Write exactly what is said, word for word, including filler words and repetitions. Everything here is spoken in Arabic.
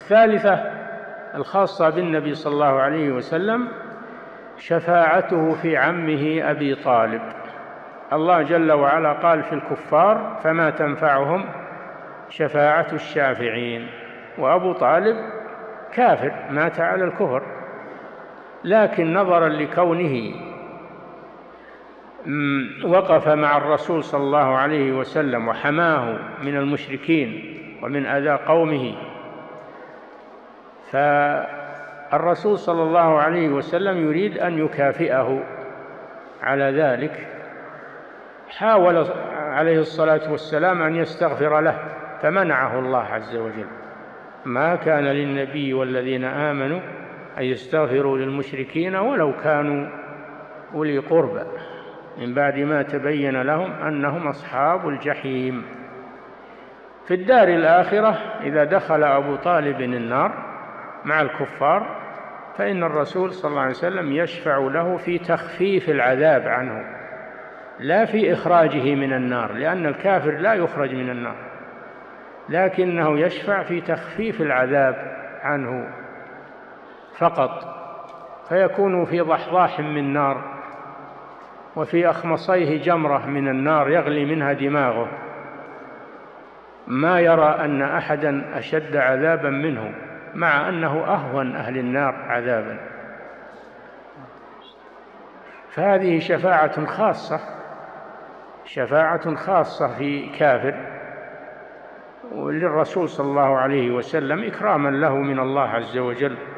الثالثة الخاصة بالنبي صلى الله عليه وسلم شفاعته في عمه أبي طالب. الله جل وعلا قال في الكفار: فما تنفعهم شفاعة الشافعين. وأبو طالب كافر مات على الكفر، لكن نظرا لكونه وقف مع الرسول صلى الله عليه وسلم وحماه من المشركين ومن أذى قومه، فالرسول صلى الله عليه وسلم يريد أن يكافئه على ذلك. حاول عليه الصلاة والسلام أن يستغفر له فمنعه الله عز وجل: ما كان للنبي والذين آمنوا أن يستغفروا للمشركين ولو كانوا أولي قربى من بعد ما تبين لهم أنهم أصحاب الجحيم. في الدار الآخرة إذا دخل أبو طالب النار مع الكفار فإن الرسول صلى الله عليه وسلم يشفع له في تخفيف العذاب عنه، لا في إخراجه من النار، لأن الكافر لا يخرج من النار، لكنه يشفع في تخفيف العذاب عنه فقط، فيكون في ضحضاح من نار وفي أخمصيه جمرة من النار يغلي منها دماغه، ما يرى أن أحدا أشد عذابا منه، مع أنه أهون أهل النار عذابا. فهذه شفاعة خاصة، شفاعة خاصة في كافر، وللرسول صلى الله عليه وسلم إكراما له من الله عز وجل.